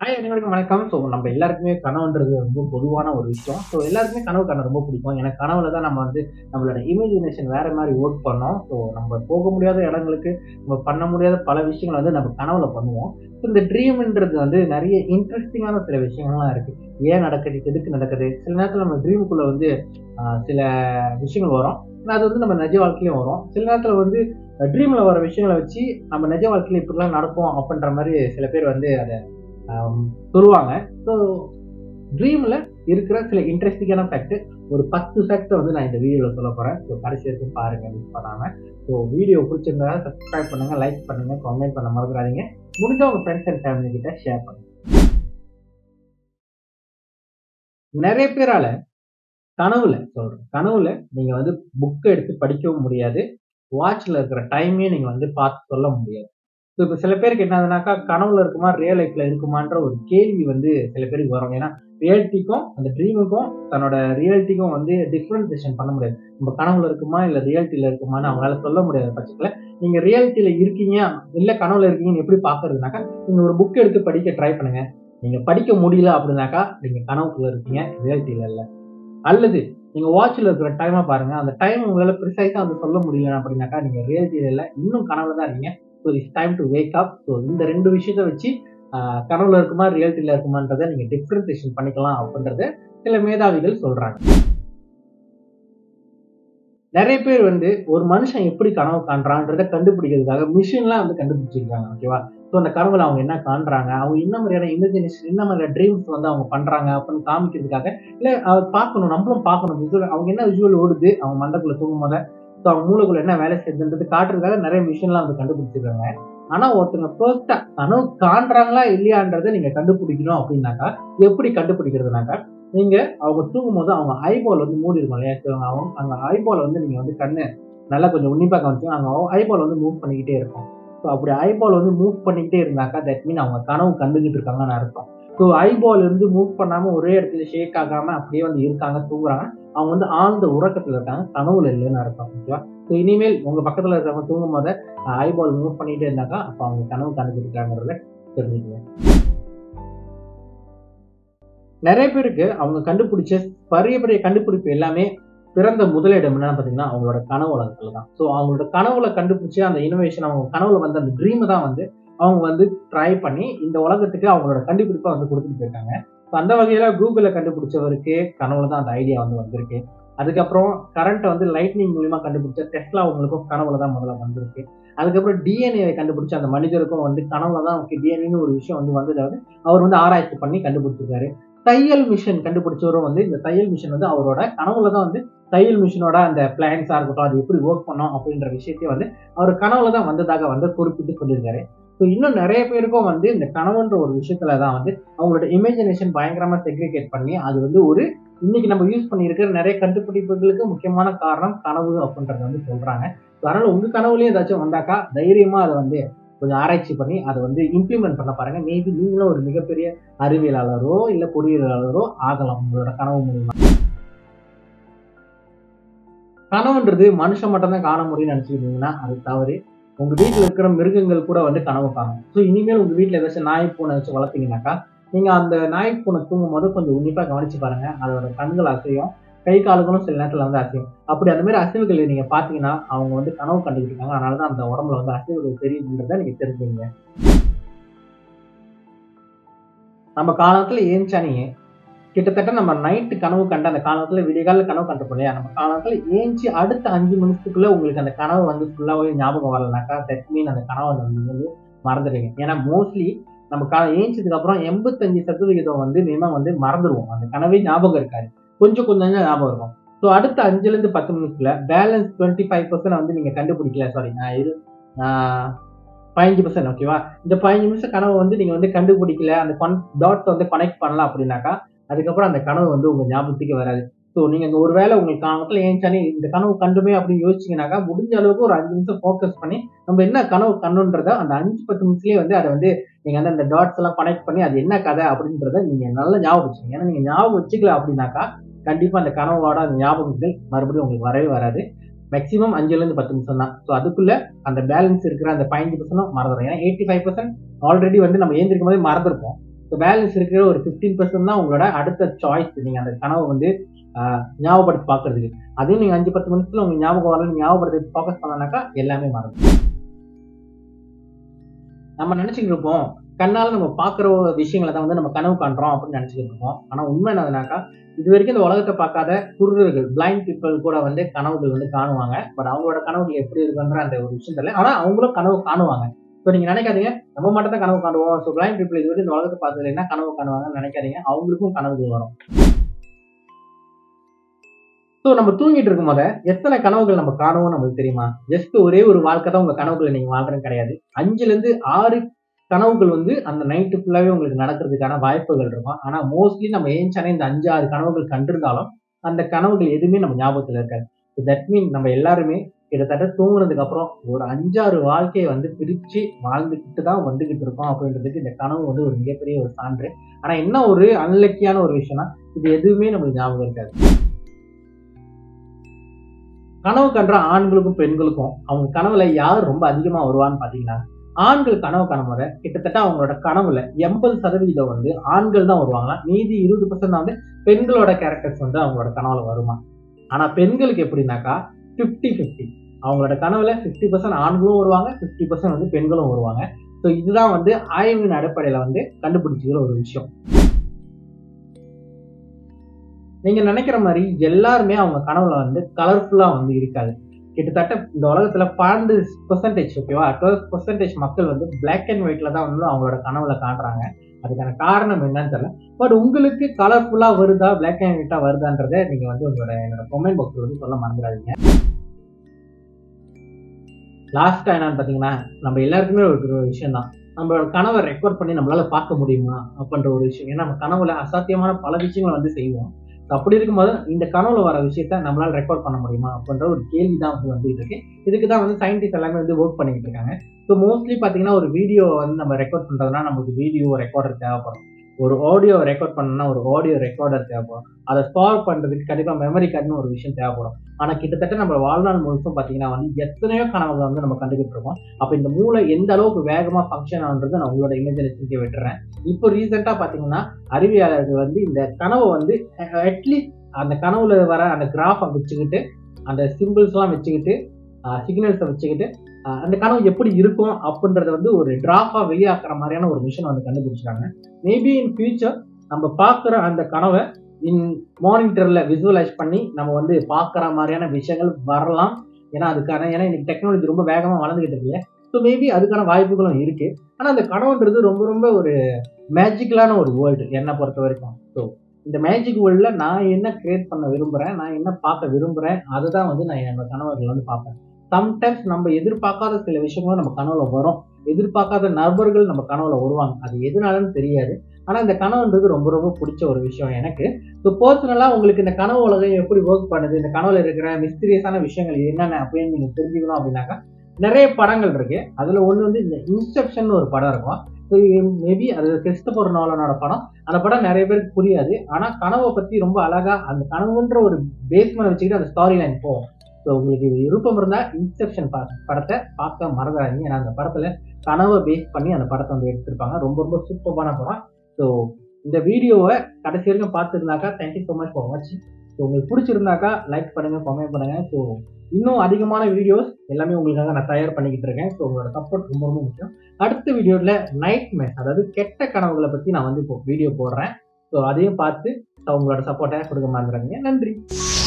Hi அனைவருக்கும் வணக்கம். So நம்ம எல்லாருக்குமே கனவுன்றது ரொம்ப பொதுவான ஒரு விஷயம். ஸோ எல்லாருக்குமே கனவு காண ரொம்ப பிடிக்கும். எனக்கு கனவுல தான் நம்ம நம்மளோட இமேஜினேஷன் வேற மாதிரி ஒர்க் பண்ணோம். ஸோ நம்ம போக முடியாத இடங்களுக்கு நம்ம பண்ண முடியாத பல விஷயங்கள் நம்ம கனவுல பண்ணுவோம். ஸோ இந்த ட்ரீம்ன்றது நிறைய இன்ட்ரெஸ்டிங்கான சில விஷயங்கள்லாம் இருக்கு. ஏன் நடக்குது, எதுக்கு நடக்குது? சில நேரத்தில் நம்ம ட்ரீமுக்குள்ள சில விஷயங்கள் வரும். அது நம்ம நிஜ வாழ்க்கையிலும் வரும். சில நேரத்தில் ட்ரீம்ல வர விஷயங்களை வச்சு நம்ம நிஜ வாழ்க்கையில இப்படிலாம் நடக்கும் அப்படின்ற மாதிரி சில பேர் அதை சொல்லுவாங்க. ஸோ ட்ரீம்ல இருக்கிற சில இன்ட்ரெஸ்டிங்கான ஃபேக்ட் ஒரு 10 ஃபேக்ட் நான் இந்த வீடியோல சொல்ல போறேன். ஸோ கடைசி வரைக்கும் பாருங்க, மிஸ் பண்ணாம. ஸோ வீடியோ பிடிச்சிருந்தா சப்ஸ்கிரைப் பண்ணுங்க, லைக் பண்ணுங்க, கமெண்ட் பண்ண மறந்துடாதீங்க. முடிஞ்ச உங்க ஃப்ரெண்ட்ஸ் அண்ட் ஃபேமிலி கிட்ட ஷேர் பண்ணுங்க. நிறைய பேரால கனவுல நீங்க புக் எடுத்து படிக்கவும் முடியாது. வாட்ச்ல இருக்கிற டைமே நீங்க பார்த்து சொல்ல முடியாது. இப்போ சில பேருக்கு என்ன ஆகுதுனாக்கா, கனவுல இருக்குமா ரியல் லைஃப்ல இருக்குமான்ற ஒரு கேள்வி சில பேருக்கு வரும். ஏன்னா ரியாலிட்டிக்கும் அந்த ட்ரீமுக்கும் தன்னோட ரியாலிட்டிக்கும் டிஃபரன்சியேஷன் பண்ண முடியாது. நம்ம கனவுல இருக்குமா இல்ல ரியாலிட்டியில இருக்குமான்னு அவங்களால சொல்ல முடியாத பட்சத்துல நீங்க ரியாலிட்டியில இருக்கீங்க இல்ல கனவுல இருக்கீங்கன்னு எப்படி பாக்குறதுனாக்கா, நீங்க ஒரு புக் எடுத்து படிக்க ட்ரை பண்ணுங்க. நீங்க படிக்க முடியல அப்படின்னாக்கா நீங்க கனவுக்குள்ள இருக்கீங்க, ரியாலிட்டியில இல்ல. அல்லது நீங்க வாட்ச்ல இருக்கிற டைமை பாருங்க, அந்த டைம் உங்களால ப்ரிசைஸா சொல்ல முடியல அப்படின்னாக்கா நீங்க ரியாலிட்டியில இல்ல, இன்னும் கனவுல தான் இருக்கீங்க. So it's time to wake up. So இந்த 2 விஷயத்த வச்சு கனவுல இருக்குமா ரியாலிட்டியில இருக்குமான்றதை நீங்க டிஃபரன்சியேஷன் பண்ணிக்கலாம் அப்படின்றத சில மேதாவிகள் சொல்றாங்க. நிறைய பேர் ஒரு மனுஷன் எப்படி கனவு காண்றான்றத கண்டுபிடிக்கிறதுக்காக மிஷின்லாம் கண்டுபிடிச்சிருக்காங்க. ஓகேவா? ஸோ அந்த கனவுல அவங்க என்ன காண்றாங்க, அவங்க என்ன மாதிரியான இமேஜினேஷன், என்ன மாதிரியான ட்ரீம்ஸ் அவங்க பண்றாங்க அப்படின்னு காமிக்கிறதுக்காக, இல்ல பார்க்கணும், நம்மளும் பார்க்கணும். விசுவல் அவங்க என்ன விஷுவல் ஓடுது அவங்க மண்டக்குள்ள தூங்கும் போத, ஸோ அவங்க மூளைக்குள்ள என்ன வேலை செய்யுதுன்றது காட்டுறதுக்காக நிறைய மிஷின்லாம் கண்டுபிடிச்சிருக்காங்க. ஆனா ஒருத்தங்க ஃபர்ஸ்டா கனவு காண்றாங்களா இல்லையான்றதை நீங்க கண்டுபிடிக்கணும் அப்படின்னாக்கா, எப்படி கண்டுபிடிக்கிறதுனாக்கா, நீங்க அவங்க தூங்கும் போது அவங்க ஐபால் மூடி இருக்கும் இல்லையா? அவங்க ஐபால் நீங்க கண்ணு நல்லா கொஞ்சம் உன்னிப்பா கவனிச்சீங்கன்னா அவங்க ஐபால் மூவ் பண்ணிக்கிட்டே இருக்கும். ஸோ அப்படி ஐபால் மூவ் பண்ணிக்கிட்டே இருந்தாக்கா தட் மீன் அவங்க கனவு கண்டுகிட்டு இருக்காங்கன்னு அர்த்தம். ஸோ ஐபால் மூவ் பண்ணாம ஒரே இடத்துல ஷேக் ஆகாம அப்படியே இருக்காங்க, தூங்குறாங்க. அவங்க ஆழ்ந்த உறக்கத்துல இருக்காங்க, கனவுல இல்லைன்னு அர்த்தம். ஓகேவா? ஸோ இனிமேல் உங்க பக்கத்துல இருக்கிறவங்க தூங்கும் போத ஐபால் மூவ் பண்ணிட்டே இருந்தாக்கா அப்ப அவங்க கனவு கண்டுகிட்டு இருக்காங்கிறத தெரிஞ்சுக்கங்க. நிறைய பேருக்கு அவங்க கண்டுபிடிச்ச பெரிய பெரிய கண்டுபிடிப்பு எல்லாமே பிறந்த முதலிடம் என்னன்னு பாத்தீங்கன்னா அவங்களோட கனவு உலகத்துல தான். ஸோ அவங்களோட கனவுல கண்டுபிடிச்ச அந்த இனோவேஷன், அவங்க கனவுல அந்த ட்ரீம் தான் அவங்க ட்ரை பண்ணி இந்த உலகத்துக்கு அவங்களோட கண்டுபிடிப்பா கொடுத்துட்டு போயிருக்காங்க. ஸோ அந்த வகையில கூகுள கண்டுபிடிச்சவருக்கு கனவுல தான் அந்த ஐடியா வந்திருக்கு. அதுக்கப்புறம் கரண்ட் லைட்னிங் மூலியமா கண்டுபிடிச்ச டெஸ்லா அவங்களுக்கும் கனவுல தான் முதல்ல வந்திருக்கு. அதுக்கப்புறம் டிஎன்ஏ கண்டுபிடிச்ச அந்த மனிதருக்கும் கனவுல தான் டிஎன்ஏன்னு ஒரு விஷயம் வந்ததாவது அவர் ஆராய்ச்சி பண்ணி கண்டுபிடிச்சிருக்காரு. தையல் மிஷின் கண்டுபிடிச்சவரும் இந்த தையல் மிஷின் அவரோட கனவுல தான் தையல் மிஷினோட அந்த பிளான்ஸா இருக்கட்டும், அது எப்படி ஒர்க் பண்ணும் அப்படின்ற விஷயத்தையும் அவர் கனவுல தான் வந்ததாக குறிப்பிட்டு சொல்லியிருக்காரு. ஸோ இன்னும் நிறைய பேருக்கும் இந்த கனவுன்ற ஒரு விஷயத்துல தான் அவங்களோட இமேஜினேஷன் பயங்கரமா செக்ரிகேட் பண்ணி அது ஒரு இன்னைக்கு நம்ம யூஸ் பண்ணி இருக்கிற நிறைய கண்டுபிடிப்புகளுக்கு முக்கியமான காரணம் கனவு அப்படின்றத சொல்றாங்க. அதனால உங்க கனவுலயும் ஏதாச்சும் வந்தாக்கா தைரியமா அதை கொஞ்சம் ஆராய்ச்சி பண்ணி அதை இம்ப்ளிமெண்ட் பண்ண பாருங்க. மேபி நீங்களும் ஒரு மிகப்பெரிய அறிவியலாளரோ இல்ல பொறியியலாளரோ ஆகலாம் உங்களோட கனவு மூலியமா. கனவுன்றது மனுஷன் மட்டும் தான் காண முடியும்னு நினைச்சுக்கிட்டீங்கன்னா அது தவறு. உங்க வீட்டுல இருக்கிற மிருகங்கள் கூட கனவு காணும். ஸோ இனிமேல் உங்க வீட்டுல ஏதாச்சும் நாய் பூனை வச்சு வளர்த்தீங்கன்னாக்கா நீங்க அந்த நாய் பூனை தூங்கும் போது கொஞ்சம் உன்னிப்பா கவனிச்சு பாருங்க. அதோட கண்கள் அசையும், கை கால்களும் சில நேரத்துல அசையும். அப்படி அந்த மாதிரி அசைவுகளை நீங்க பாத்தீங்கன்னா அவங்க கனவு கண்டுகிட்டு இருக்காங்க. அதனாலதான் அந்த உடம்புல அசைவுகள் தெரியுதுன்றத நீங்க தெரிஞ்சுங்க. நம்ம காலத்துல ஏஞ்சானே கிட்டத்தட்ட நம்ம நைட்டு கனவு கண்ட அந்த காலத்துல விடியகால கனவு கண்டிருப்போம் இல்லையா? நம்ம காலத்துல ஏஞ்சி அடுத்த 5 நிமிஷத்துக்குள்ள உங்களுக்கு அந்த கனவு ஃபுல்லாவே ஞாபகம் வரலனாக்கா தட் மீன் அந்த கனவை மறந்துடுவீங்க. ஏன்னா மோஸ்ட்லி நம்ம ஏஞ்சதுக்கு அப்புறம் 85% மினிமம் மறந்துடுவோம். அந்த கனவே ஞாபகம் இருக்காது, கொஞ்சம் கொஞ்சம் ஞாபகம் இருக்கும். ஸோ அடுத்த 5ல இருந்து 10 நிமிஷத்துல பேலன்ஸ் 25% நீங்க கண்டுபிடிக்கல, சாரி இது 15%. ஓகேவா? இந்த 15 நிமிஷம் கனவு நீங்க கண்டுபிடிக்கல, அந்த டாட்ஸ் கனெக்ட் பண்ணலாம் அப்படின்னாக்கா அதுக்கப்புறம் அந்த கனவு உங்க ஞாபகத்துக்கு வராது. ஸோ நீங்க ஒருவேளை உங்களுக்கு காலத்துல ஏஞ்சானே இந்த கனவு கண்டுமே அப்படின்னு யோசிச்சீங்கன்னாக்கா முடிஞ்ச அளவுக்கு ஒரு 5 நிமிஷம் ஃபோக்கஸ் பண்ணி நம்ம என்ன கனவு கண்டுன்றத அந்த 5-10 நிமிஷத்துலயே அதை நீங்க அந்த டாட்ஸ் எல்லாம் கனெக்ட் பண்ணி அது என்ன கதை அப்படின்றத நீங்க நல்லா ஞாபகம் வச்சுக்கீங்க. ஏன்னா நீங்க ஞாபகம் வச்சுக்கல அப்படின்னாக்கா கண்டிப்பா அந்த கனவோட அந்த ஞாபகங்கள் மறுபடியும் உங்களுக்கு வரவே வராது. மேக்சிமம் 5ல இருந்து 10 நிமிஷம் தான். ஸோ அதுக்குள்ள அந்த பேலன்ஸ் இருக்கிற அந்த 15% மறந்துடும். ஏன்னா 85% ஆல்ரெடி நம்ம ஏந்திருக்கும் போதே மறந்துருப்போம். ஸோ பேலன்ஸ் இருக்கிற ஒரு 15% தான் உங்களோட அடுத்த சாய்ஸ். நீங்க அந்த கனவை வந்து ஞாபகப்படுத்தி பாக்குறதுக்கு. அதையும் நீங்க 5-10 நிமிஷத்துல உங்களுக்கு ஞாபகம் வரல ஞாபகப்படுத்தி ஃபோக்கஸ் பண்ணனாக்கா எல்லாமே மறந்து. நம்ம நினைச்சுட்டு இருப்போம் கண்ணால நம்ம பாக்குற விஷயங்களை தான் வந்து நம்ம கனவு காண்றோம் அப்படின்னு நினைச்சுட்டு இருக்கோம். ஆனா உண்மை என்னதுனாக்கா இது வரைக்கும் இந்த உலகத்தை பார்க்காத குருடர்கள் பிளைண்ட் பீப்புள் கூட வந்து கனவுகள் வந்து காணுவாங்க. பட் அவங்களோட கனவுகள் எப்படி இருக்குன்ற அந்த ஒரு விஷயம் தெரியல. ஆனா அவங்களும் கனவு காணுவாங்க. ஸோ நீங்க நினைக்காதீங்க நம்ம மட்டும் தான் கனவு காணுவோம். ஸோ பிளைண்ட் பீப்புள் இது வரைக்கும் இந்த உலகத்தை பார்த்ததுல என்ன கனவு காணுவாங்கன்னு நினைக்காதீங்க. அவங்களுக்கும் கனவுகள் வரும். ஸோ நம்ம தூங்கிட்டு இருக்கும் போத எத்தனை கனவுகள் நம்ம காணுவோம் நம்மளுக்கு தெரியுமா? ஜஸ்ட் ஒரே ஒரு வாழ்க்கை தான் உங்க கனவுகளை நீங்க வாழ்றது கிடையாது. 5-6 கனவுகள் வந்து அந்த நைட்டு ஃபுல்லாவே உங்களுக்கு நடக்கிறதுக்கான வாய்ப்புகள் இருக்கும். ஆனா மோஸ்ட்லி நம்ம ஏஞ்சானே இந்த 5-6 கனவுகள் கண்டிருந்தாலும் அந்த கனவுகள் எதுவுமே நம்ம ஞாபகத்துல இருக்காது. தட் மீன் நம்ம எல்லாருமே கிட்டத்தட்ட தூங்குனதுக்கு அப்புறம் ஒரு 5-6 வாழ்க்கையை வந்து பிரிச்சு வாழ்ந்துக்கிட்டு தான் வந்துகிட்டு இருக்கோம் அப்படின்றதுக்கு இந்த கனவு வந்து ஒரு மிகப்பெரிய ஒரு சான்று. ஆனா என்ன ஒரு அன்லக்கியான ஒரு விஷயம்னா இது எதுவுமே நம்மளுக்கு ஞாபகம் இருக்காது. கனவு கண்ற ஆண்களுக்கும் பெண்களுக்கும் அவங்க கனவுல யார் ரொம்ப அதிகமா வருவான்னு பாத்தீங்கன்னா, ஆண்கள் கனவு காணும் போது கிட்டத்தட்ட அவங்களோட கனவுல 80% வந்து ஆண்கள் தான் வருவாங்களா. மீதி 20% தான் வந்து பெண்களோட கேரக்டர்ஸ் வந்து அவங்களோட கனவுல வருமா. ஆனா பெண்களுக்கு எப்படின்னாக்கா 50-50. அவங்களோட கனவுல 50% ஆண்களும் வருவாங்க, 50% வந்து பெண்களும் வருவாங்க. ஸோ இதுதான் வந்து ஆய்வின் அடிப்படையில வந்து கண்டுபிடிச்சிக்கிற ஒரு விஷயம். நீங்க நினைக்கிற மாதிரி எல்லாருமே அவங்க கனவுல வந்து கலர்ஃபுல்லா வந்து இருக்காது. கிட்டத்தட்ட இந்த உலகத்துல 12% ஓகேவா 12% மக்கள் வந்து பிளாக் அண்ட் ஒயிட்ல தான் வந்து அவங்களோட கனவுல காட்டுறாங்க. அதுக்கான காரணம் என்னன்னு தெரியல. பட் உங்களுக்கு கலர்ஃபுல்லா வருதா பிளாக் அண்ட் ஒயிட்டா வருதான்றதை நீங்க வந்து என்னோட கமெண்ட் பாக்ஸ்ல வந்து சொல்ல மறந்துடாதீங்க. லாஸ்டா என்னன்னு பாத்தீங்கன்னா நம்ம எல்லாருக்குமே ஒரு விஷயம் தான். நம்மளோட கனவை ரெக்கார்ட் பண்ணி நம்மளால பார்க்க முடியுமா அப்படின்ற ஒரு விஷயம். ஏன்னா நம்ம கனவுல அசாத்தியமான பல விஷயங்களை வந்து செய்வோம். அப்படி இருக்கும்போது இந்த கனவுல வர விஷயத்த நம்மளால ரெக்கார்ட் பண்ண முடியுமா அப்படின்ற ஒரு கேள்வி தான் வந்து வந்துட்டு இருக்கு. இதுக்கு தான் வந்து சயின்டிஸ்ட் எல்லாமே வந்து ஒர்க் பண்ணிட்டு இருக்காங்க. ஸோ மோஸ்ட்லி பாத்தீங்கன்னா ஒரு வீடியோ வந்து நம்ம ரெக்கார்ட் பண்றதுனா நமக்கு வீடியோ ரெக்கார்டர் தேவைப்படும். ஒரு ஆடியோ ரெக்கார்ட் பண்ணணும்னா ஒரு ஆடியோ ரெக்கார்டர் தேவைப்படும். அதை ஸ்டோர் பண்றதுக்கு கண்டிப்பா மெமரி கார்டுன்னு ஒரு விஷயம் தேவைப்படும். ஆனா கிட்டத்தட்ட நம்ம வாழ்நாள் முழுசும் பாத்தீங்கன்னா வந்து எத்தனையோ கனவுகளை வந்து நம்ம கண்டுகிட்டு இருக்கோம். அப்ப இந்த மூளை எந்த அளவுக்கு வேகமா ஃபங்க்ஷன் ஆகுன்றது நான் உங்களோட இமேஜினேஷனுக்கு விட்டுறேன். இப்போ ரீசெண்டா பாத்தீங்கன்னா அறிவியலாளர்கள் வந்து இந்த கனவை வந்து அட்லீஸ்ட் அந்த கனவுல வர அந்த கிராஃபை வச்சுக்கிட்டு அந்த சிம்பிள்ஸ் எல்லாம் வச்சுக்கிட்டு சிக்னல்ஸை வச்சுக்கிட்டு அந்த கனவு எப்படி இருக்கும் அப்படின்றத வந்து ஒரு டிராஃபா வெளியாக்குற மாதிரியான ஒரு மிஷின் வந்து கண்டுபிடிச்சிருக்காங்க. மேபி இன் ஃபியூச்சர் நம்ம பார்க்குற அந்த கனவை மானிட்டர்ல விசுவலைஸ் பண்ணி நம்ம வந்து பார்க்குற மாதிரியான விஷயங்கள் வரலாம். ஏன்னா இன்னைக்கு டெக்னாலஜி ரொம்ப வேகமாக வளர்ந்துகிட்டு இருக்கு. ஸோ மேபி அதுக்கான வாய்ப்புகளும் இருக்கு. ஆனால் அந்த கனவுன்றது ரொம்ப ரொம்ப ஒரு மேஜிக்கலான ஒரு வேர்ல்டு என்னை பொறுத்த வரைக்கும். ஸோ இந்த மேஜிக் வேர்ல்ட்ல நான் என்ன கிரியேட் பண்ண விரும்புறேன், நான் என்ன பார்க்க விரும்புறேன், அதுதான் வந்து நான் என்னோட கனவுகள் வந்து பார்ப்பேன். சம்டைம்ஸ் நம்ம எதிர்பார்க்காத சில விஷயங்களும் நம்ம கனவுல வரும். எதிர்பார்க்காத நபர்கள் நம்ம கனவுல வருவாங்க. அது எதுனாலன்னு தெரியாது. ஆனா இந்த கனவுன்றது ரொம்ப ரொம்ப பிடிச்ச ஒரு விஷயம் எனக்கு. ஸோ பர்சனலா உங்களுக்கு இந்த கனவு உலகம் எப்படி ஒர்க் பண்ணுது, இந்த கனவுல இருக்கிற மிஸ்டீரியஸான விஷயங்கள் என்னென்ன அப்படின்னு நீங்க தெரிஞ்சுக்கணும் அப்படின்னாக்கா நிறைய படங்கள் இருக்கு. அதுல ஒண்ணு வந்து இந்த இன்செப்ஷன் ஒரு படம் இருக்கும். ஸோ மேபி அது கிறிஸ்டோபர் நோலனோட படம். அந்த படம் நிறைய பேருக்கு புரியாது. ஆனா கனவை பத்தி ரொம்ப அழகா அந்த கனவுன்ற ஒரு பேஸ்மெண்ட் வச்சுக்கிட்டு அந்த ஸ்டாரி லைன் போகும். ஸோ உங்களுக்கு விருப்பம் இருந்தா இன்செப்ஷன் படத்தை பார்க்க மறந்துடாதீங்க. ஏன்னா அந்த படத்துல கனவை பேஸ் பண்ணி அந்த படத்தை வந்து எடுத்திருப்பாங்க. ரொம்ப ரொம்ப சூப்பரான படம். ஸோ இந்த வீடியோவை கடைசி வரைக்கும் பார்த்துருந்தாக்கா தேங்க்யூ ஸோ மச் ஃபார் வாட்சிங். ஸோ உங்களுக்கு பிடிச்சிருந்தாக்கா லைக் பண்ணுங்க, கமெண்ட் பண்ணுங்க. ஸோ இன்னும் அதிகமான வீடியோஸ் எல்லாமே உங்களுக்காக நான் தயார் பண்ணிக்கிட்டு இருக்கேன். ஸோ உங்களோட சப்போர்ட் ரொம்ப ரொம்ப முக்கியம். அடுத்த வீடியோவில் நைட் மேர்ஸ் அதாவது கெட்ட கனவுகளை பற்றி நான் வந்து இப்போ வீடியோ போடுறேன். ஸோ அதையும் பார்த்து உங்களோட சப்போர்ட்டை கொடுக்க மறந்துடாதீங்க. நன்றி.